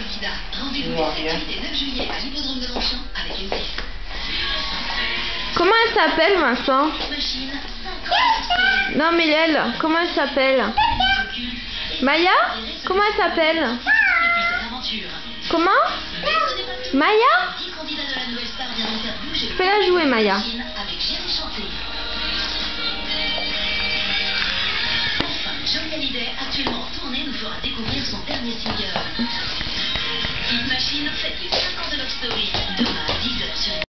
candidats. Rendez-vous les 7, 8 et 9 juillet à l'hippodrome de Longchamp avec une piste. Comment elle s'appelle, Vincent? Machine, 50 Non, mais elle, comment elle s'appelle? Maya? Comment elle s'appelle? Comment? Maya? Je peux la jouer, Maya. Enfin, Johnny Hallyday, actuellement en tournée, nous fera découvrir son dernier single. Hit Machine fête les 5 ans de Love Story. Demain à 10h sur